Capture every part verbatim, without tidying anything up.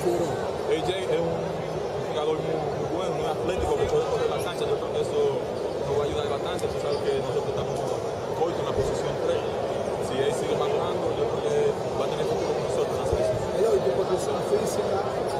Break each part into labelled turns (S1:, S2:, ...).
S1: figurón?
S2: A J es un jugador muy, muy bueno, muy atlético, que puede correr la cancha. Yo creo que eso nos va a ayudar bastante. Tú sabes que nosotros estamos cortos en la posición tres. Si él sigue madurando, yo creo que va a tener futuro con nosotros en la selección.
S1: Eloy, tu condición física,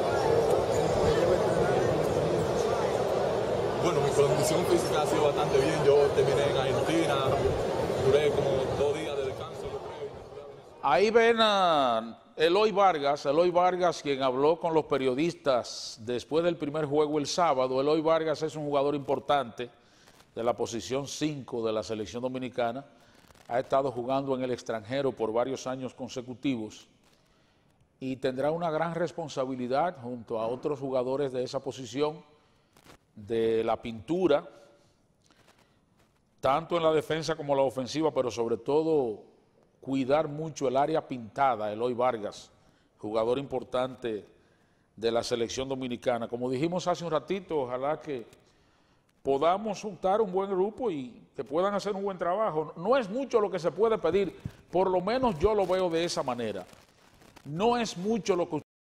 S2: Bueno, mi condición física ha sido bastante bien. Yo terminé en Argentina, duré como dos días de descanso, yo creo.
S3: Ahí ven a Eloy Vargas, Eloy Vargas quien habló con los periodistas después del primer juego el sábado. Eloy Vargas es un jugador importante de la posición cinco de la selección dominicana. Ha estado jugando en el extranjero por varios años consecutivos y tendrá una gran responsabilidad junto a otros jugadores de esa posición de la pintura, tanto en la defensa como en la ofensiva, pero sobre todo cuidar mucho el área pintada. Eloy Vargas, jugador importante de la selección dominicana. Como dijimos hace un ratito, ojalá que podamos juntar un buen grupo y que puedan hacer un buen trabajo. No es mucho lo que se puede pedir, por lo menos yo lo veo de esa manera. No es mucho lo que